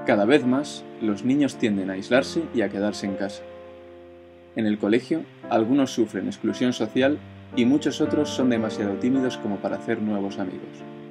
Cada vez más, los niños tienden a aislarse y a quedarse en casa. En el colegio, algunos sufren exclusión social y muchos otros son demasiado tímidos como para hacer nuevos amigos.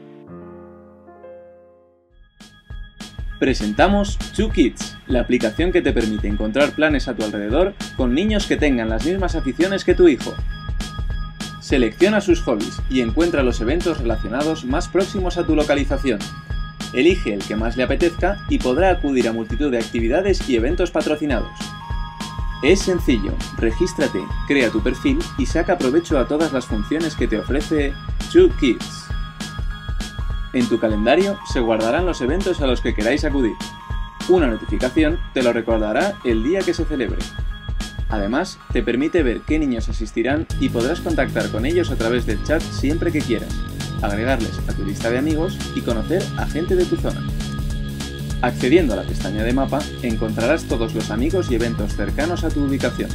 Presentamos Two Kids, la aplicación que te permite encontrar planes a tu alrededor con niños que tengan las mismas aficiones que tu hijo. Selecciona sus hobbies y encuentra los eventos relacionados más próximos a tu localización. Elige el que más le apetezca y podrá acudir a multitud de actividades y eventos patrocinados. Es sencillo, regístrate, crea tu perfil y saca provecho a todas las funciones que te ofrece Two Kids. En tu calendario se guardarán los eventos a los que queráis acudir. Una notificación te lo recordará el día que se celebre. Además, te permite ver qué niños asistirán y podrás contactar con ellos a través del chat siempre que quieras, agregarles a tu lista de amigos y conocer a gente de tu zona. Accediendo a la pestaña de mapa, encontrarás todos los amigos y eventos cercanos a tu ubicación.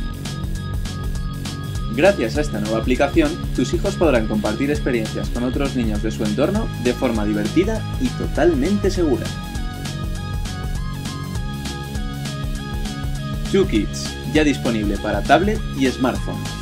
Gracias a esta nueva aplicación, tus hijos podrán compartir experiencias con otros niños de su entorno de forma divertida y totalmente segura. Two Kids, ya disponible para tablet y smartphone.